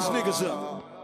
these niggas up.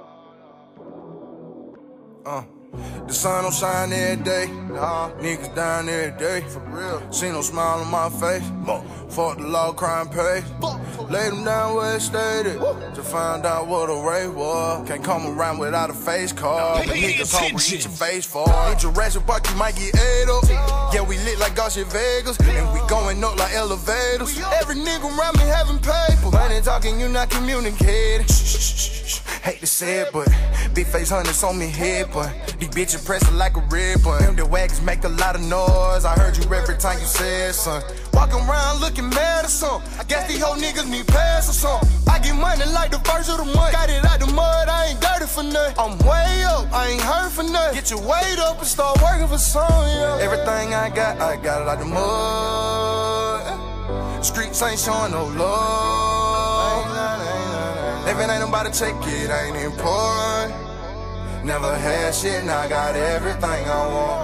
The sun don't shine every day. Niggas down every day. For real. See no smile on my face. Fuck the law, crime pay. Laid them down where it stayed at. To find out what a rape was. Can't come around without a face card. But niggas hungry, eat your face for it. Hit Jurassic Park, you might get ate up. Yeah, we lit like Gosh in Vegas. And we going up like elevators. Every nigga around me having paper. Money talking, you not communicating. Hate to say it, but big face hunters on me head, but these bitches pressing like a red button. The wagons make a lot of noise. I heard you every time you said something. Walking around looking mad or something. I guess these whole niggas need pass or something. I get money like the first of the month. Got it out the mud, I ain't dirty for nothing. I'm way up, I ain't hurt for nothing. Get your weight up and start working for something, yeah. Everything I got it out the mud. Streets ain't showing no love. If it ain't nobody check it, I ain't important. Never had shit, now I got everything I want.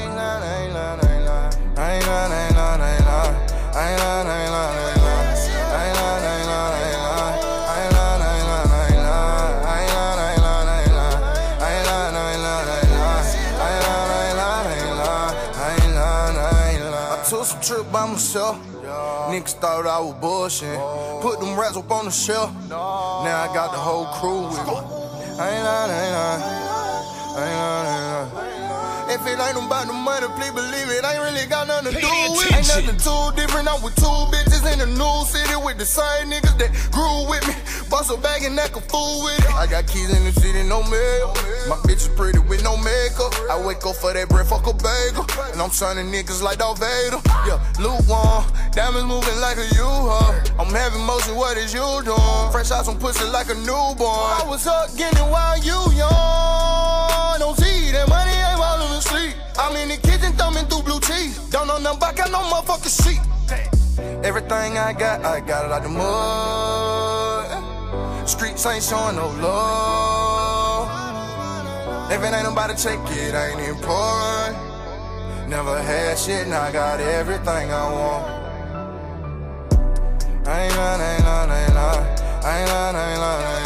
I took some trip by myself. Niggas thought I was bullshit. Put them rats up on the shelf. Now I got the whole crew with me. If it ain't about the money, please believe it, ain't really got nothing to do with it. Ain't nothing too different, I'm with two bitches in the new city with the same niggas that grew with me. Bust a bag and act a fool with it. I got keys in the city, no mail. My bitch is pretty with no makeup. I wake up for that bread, fuck a bagel. And I'm signing niggas like Darth Vader. Yeah, lukewarm, diamonds moving like a U-Haul. I'm having motion, what is you doing? Fresh out some pussy like a newborn. I was up getting it while you young. Don't see that money ain't falling asleep. I'm in the kitchen thumbing through blue cheese. Don't know nothing about got no motherfucking shit. Everything I got it out the mud. Streets ain't showing no love. If it ain't nobody check it, I ain't important. Never had shit, now I got everything I want. I ain't lying.